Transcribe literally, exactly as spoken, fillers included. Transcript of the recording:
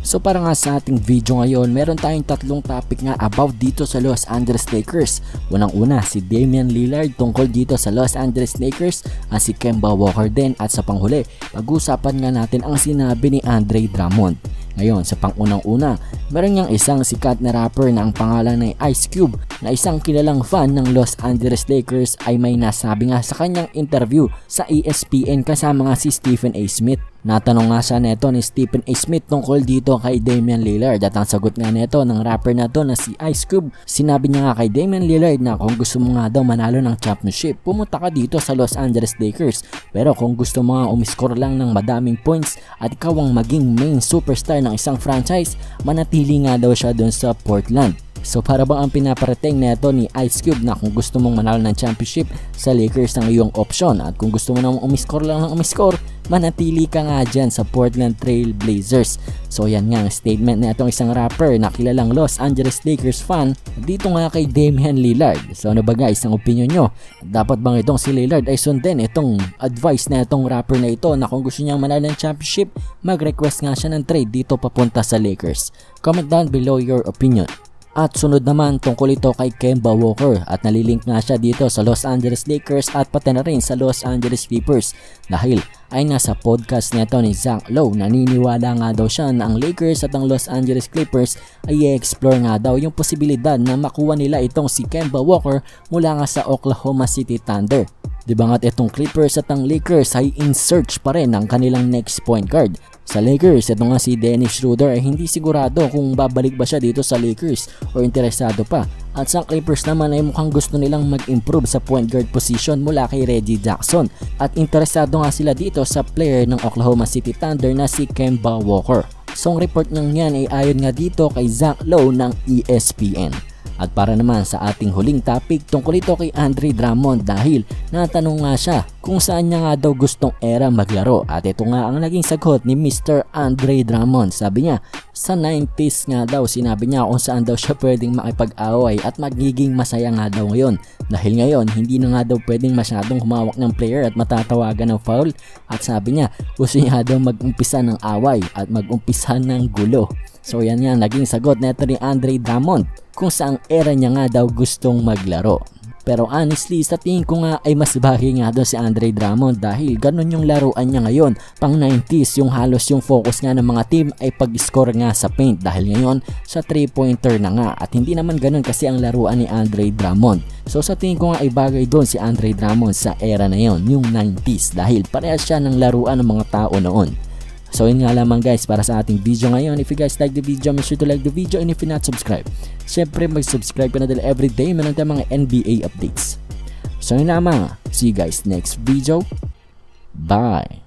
So para nga sa ating video ngayon, meron tayong tatlong topic nga about dito sa Los Angeles Lakers. Unang-una si Damian Lillard tungkol dito sa Los Angeles Lakers, at si Kemba Walker din, at sa panghuli, pag-usapan nga natin ang sinabi ni Andre Drummond. Ngayon sa pangunang-una, meron niyang isang sikat na rapper na ang pangalan ay Ice Cube, na isang kilalang fan ng Los Angeles Lakers ay may nasabi nga sa kanyang interview sa E S P N kasama nga si Stephen A. Smith. Natanong nga siya neto ni Stephen A. Smith tungkol dito kay Damian Lillard, at ang sagot nga neto ng rapper na to na si Ice Cube, sinabi niya nga kay Damian Lillard na kung gusto mo nga daw manalo ng championship, pumunta ka dito sa Los Angeles Lakers, pero kung gusto mo nga umiscore lang ng madaming points at ikaw ang maging main superstar ng isang franchise, manatili nga daw siya dun sa Portland. So para bang ang pinaparating neto ni Ice Cube na kung gusto mong manalo ng championship, sa Lakers ang iyong option, at kung gusto mo namang umiscore lang ng umiscore, manatili ka nga dyan sa Portland Trail Blazers. So yan nga ang statement na itong isang rapper na kilalang Los Angeles Lakers fan dito nga kay Damian Lillard. So ano ba guys ang opinion nyo? Dapat bang itong si Lillard ay sundin itong advice na itong rapper na ito na kung gusto niyang manalo ng championship, mag-request nga siya ng trade dito papunta sa Lakers? Comment down below your opinion. At sunod naman tungkol ito kay Kemba Walker, at nalilink nga siya dito sa Los Angeles Lakers at pati na rin sa Los Angeles Clippers, dahil ay nga sa podcast nito ni Zach Lowe, naniniwala nga daw siya na ang Lakers at ang Los Angeles Clippers ay i-explore nga daw yung posibilidad na makuha nila itong si Kemba Walker mula nga sa Oklahoma City Thunder. Diba nga't itong Clippers at ang Lakers ay in search pa rin ng kanilang next point guard. Sa Lakers, ito nga si Dennis Schroeder ay hindi sigurado kung babalik ba siya dito sa Lakers o interesado pa. At sa Clippers naman ay mukhang gusto nilang mag-improve sa point guard position mula kay Reggie Jackson. At interesado nga sila dito sa player ng Oklahoma City Thunder na si Kemba Walker. So ang report niyang yan ay ayon nga dito kay Zach Lowe ng E S P N. At para naman sa ating huling topic tungkol ito kay Andre Drummond, dahil natanong nga siya kung saan niya nga daw gustong era maglaro, at ito nga ang naging sagot ni Mister Andre Drummond. Sabi niya sa nineties nga daw, sinabi niya kung saan daw siya pwedeng makipag-away at magiging masaya nga daw ngayon, dahil ngayon hindi na nga daw pwedeng masyadong humawak ng player at matatawagan ng foul, at sabi niya gusto niya daw mag-umpisa ng away at mag-umpisa ng gulo. So yan yan naging sagot neto ni Andre Drummond kung saang era niya nga daw gustong maglaro. Pero honestly, sa tingin ko nga ay mas bagay nga doon si Andre Drummond, dahil ganun yung laruan niya ngayon. Pang nineties, yung halos yung focus nga ng mga team ay pag-score nga sa paint, dahil ngayon sa three pointer na nga, at hindi naman ganun kasi ang laruan ni Andre Drummond. So sa tingin ko nga ay bagay doon si Andre Drummond sa era na yon, yung nineties, dahil parehas siya ng laruan ng mga tao noon. So yun nga lamang guys para sa ating video ngayon. If you guys like the video, make sure to like the video, and if you not subscribe, syempre mag-subscribe ka na dahil everyday meron tayong mga N B A updates. So yun lamang, see you guys next video, bye!